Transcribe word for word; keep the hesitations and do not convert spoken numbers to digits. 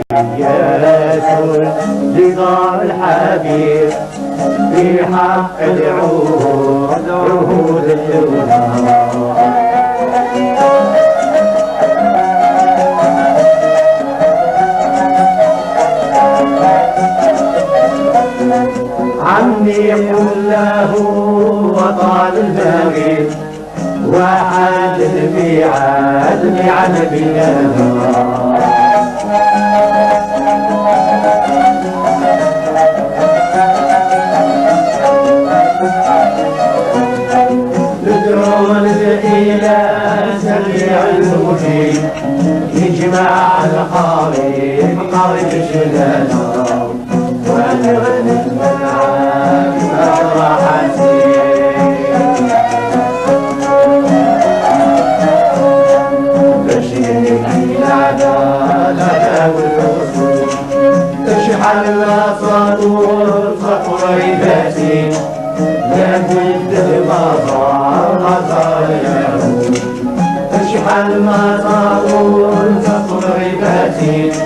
يا رسول لقاء الحبيب في حق العهود عهود الأولى عمي قل له وطال البغي وعاد الميعاد ميعاد بيننا ندعو الإله سميع المجيب يجمع القريب قريب شلنا ونغني معاك فرحتي بشيرني العدالة والوصول تشحن الأساطور فقريبتي لا بد المطار مطار اليهود تشحن المطار فقريبتي